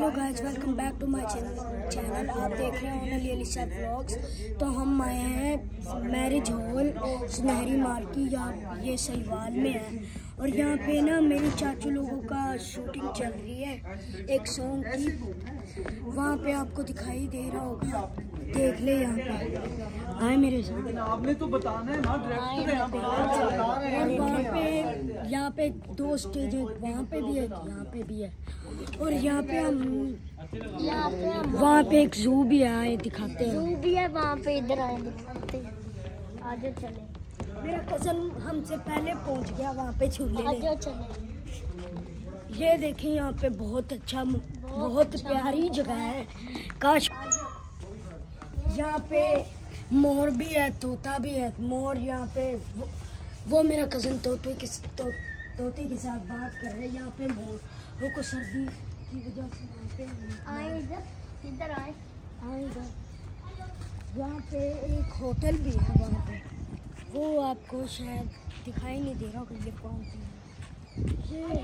Hello guys, welcome back to my channel. आप देख रहे हैं ओनली अलीशा व्लॉग्स। तो हम आए हैं मैरिज हॉल सुनहरी मार्की, ये सहीवाल में है। और यहाँ पे ना मेरे चाचू लोगों का शूटिंग चल रही है एक सॉन्ग की। वहाँ पे आपको दिखाई दे रहा होगा, देख ले। यहाँ पे आए मेरे साथ, आपने तो बताना है ना, और वहाँ पे यहाँ पे 2 स्टेज है, वहाँ पे भी है, यहाँ पे भी है। और यहाँ पे हम वहाँ पे एक जू भी है, आए दिखाते हैं। जू भी है वहाँ पे, इधर आए दिखाते हैं। आगे चले। मेरा कजन हमसे पहले पहुँच गया वहाँ पे झूले। आगे चले। ये देखें, यहाँ पे बहुत अच्छा, बहुत प्यारी जगह है। काश यहाँ पे मोर भी है, तोता भी है। मोर यहाँ पे वो मेरा कजन तोते के साथ बात कर रहे हैं। यहाँ पे मोर को सर्दी की वजह से यहाँ पे आए इधर आए इधर। यहाँ पे एक होटल भी है, वहाँ पे वो आपको शायद दिखाई नहीं दे रहा कि ये कौन सी है। ये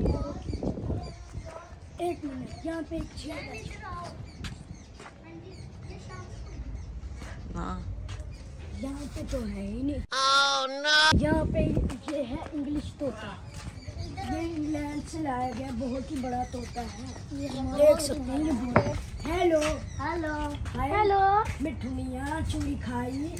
एक मिनट, यहाँ पे एक चेयर है। यहाँ पे तो है ही नहीं। यहाँ पे ये है इंग्लिश तोता। ये इंग्लैंड से लाया गया, बहुत ही बड़ा तोता है। देख सकते हैं। हेलो हेलो हेलो मिठू मियाँ चूड़ी खाई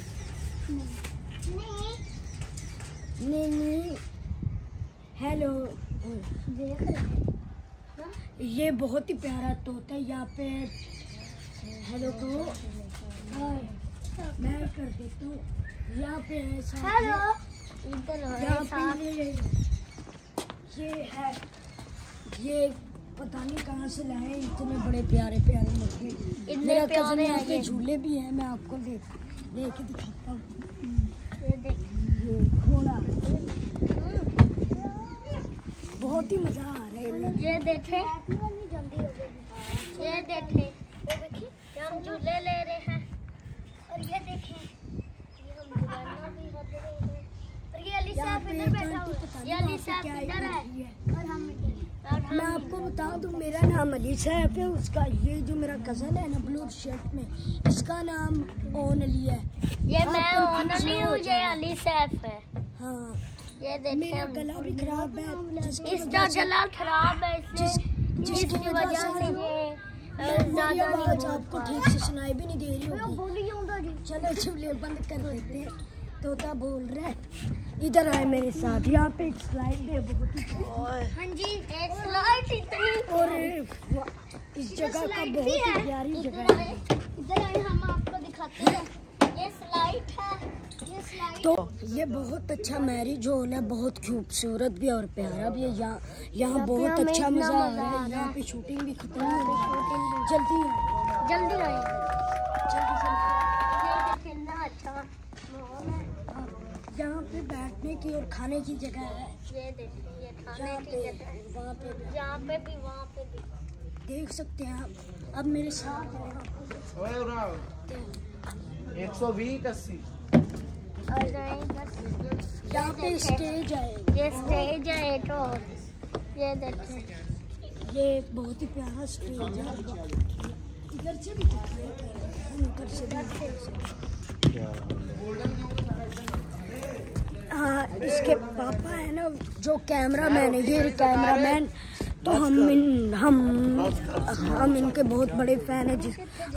नहीं। हेलो, देख रहे। ये बहुत ही प्यारा तोता है। यहाँ पे हेलो को हाय मैं कर देता हूँ। यहाँ पे है हेलो, इधर यहाँ पे ये है, ये पता नहीं कहाँ से लाए इतने बड़े प्यारे प्यारे मुर्गे। मेरा कज़न यहाँ पे झूले भी हैं, मैं आपको लेके दिखाता हूँ। ये देख, ये घोड़ा, बहुत ही मजा आ रहा है। ये देखे, ये देखे, हम झूले ले रहे हैं। और ये देखें, ये हम दुकानों भी हो रहे हैं। और ये अलीशा इधर बैठा हुआ है। ये अलीशा इधर है और हम इधर। मैं आपको बता दूं, मेरा नाम अलीशा है। उसका ये जो मेरा कज़न है ना ब्लू शर्ट में, इसका नाम ओनली है। ये मैं ओनली हूँ, ये अलीशा है। हाँ, ये मेरा देखें, गला भी खराब है। इसका गला खराब है, जिसकी वजह से ये मेरी आवाज आपको ठीक से सुनाई भी नहीं दे रही होगी। चलो झूले बंद कर देते हैं, तोता बोल रहा है। इधर आए मेरे साथ, यहाँ पे एक स्लाइड है बहुत ही। हाँ जी, एक स्लाइड इतनी, और इस जगह का बहुत ही प्यारी जगह है। इधर आए, हम आपको दिखाते हैं। ये स्लाइड है, ये स्लाइड। तो ये बहुत अच्छा मैरिज हॉल है, बहुत खूबसूरत भी और प्यारा भी है। यहाँ बहुत अच्छा मजा आ रहा है। यहाँ पे शूटिंग भी खत्म हो गई। जल्दी जल्दी आए। कितना अच्छा माहौल है। यहाँ पे बैठने की और खाने की जगह है। ये देखिए, ये खाने की जगह है। वहाँ पे यहाँ पे भी, वहाँ पे भी देख सकते हैं आप। अब मेरे साथ है 120 80। यहाँ पे स्टेज है। ये स्टेज है एक और। ये देखिए, ये बहुत ही प्यारा स्टेज है। इधर से भी उधर से भी। हाँ, इसके पापा है ना जो कैमरामैन है, ये कैमरामैन। तो हम इनके बहुत बड़े फैन है।